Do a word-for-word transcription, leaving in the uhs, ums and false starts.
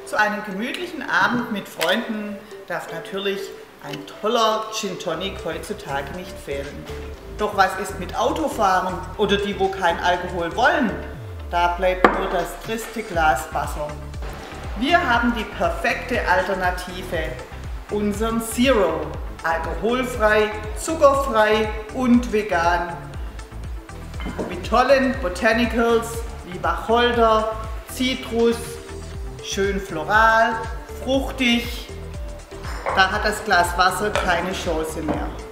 Zu einem gemütlichen Abend mit Freunden darf natürlich ein toller Gin Tonic heutzutage nicht fehlen. Doch was ist mit Autofahren oder die, wo kein Alkohol wollen? Da bleibt nur das triste Glas Wasser. Wir haben die perfekte Alternative, unseren Zero. Alkoholfrei, zuckerfrei und vegan. Mit tollen Botanicals wie Wacholder, Zitrus, schön floral, fruchtig. Da hat das Glas Wasser keine Chance mehr.